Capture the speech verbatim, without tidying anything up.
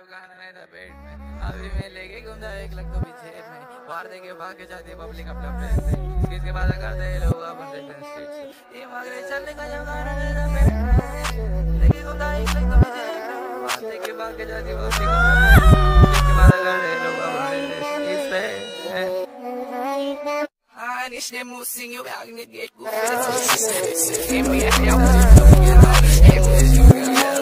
जब गाना नहीं था पेट में, अभी मैं लेके घूमता एक लग तो पीछे में, वार दे के भाग के जाती पब्लिक अपना फ्रेंड से, किसके बाद करते हैं लोग अपन देखते स्ट्रीट से, ये मगरे चलने का जब गाना नहीं था पेट में, लेके घूमता एक लग तो पीछे में, वार दे के भाग के जाती पब्लिक अपना फ्रेंड से, किसके बाद करते हैं लोग अपन स्ट्रीट पे। And it's them who sing you back in the gate. Give me a help.